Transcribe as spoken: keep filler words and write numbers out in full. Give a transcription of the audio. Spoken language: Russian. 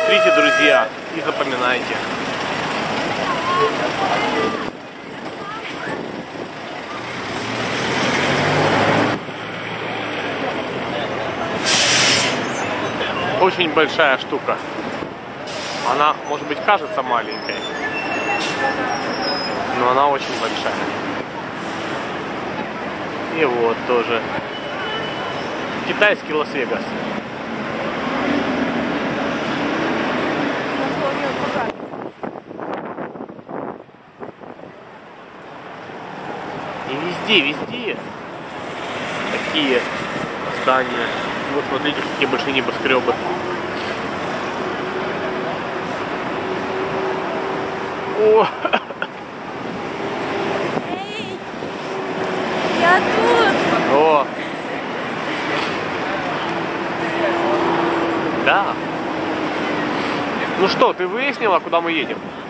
Смотрите, друзья, и запоминайте. Очень большая штука. Она, может быть, кажется маленькой, но она очень большая. И вот тоже китайский Лас-Вегас. И везде, везде такие здания. Вот смотрите, какие большие небоскребы. О! Эй, я тут! О! Да. Ну что, ты выяснила, куда мы едем?